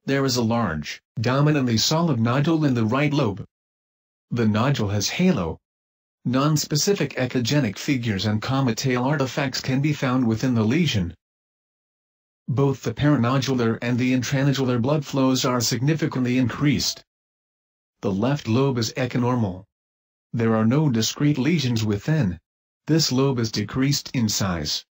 There is a large, dominantly solid nodule in the right lobe. The nodule has halo. Non-specific echogenic figures and comet-tail artifacts can be found within the lesion. Both the paranodular and the intranodular blood flows are significantly increased. The left lobe is echonormal. There are no discrete lesions within. This lobe is decreased in size.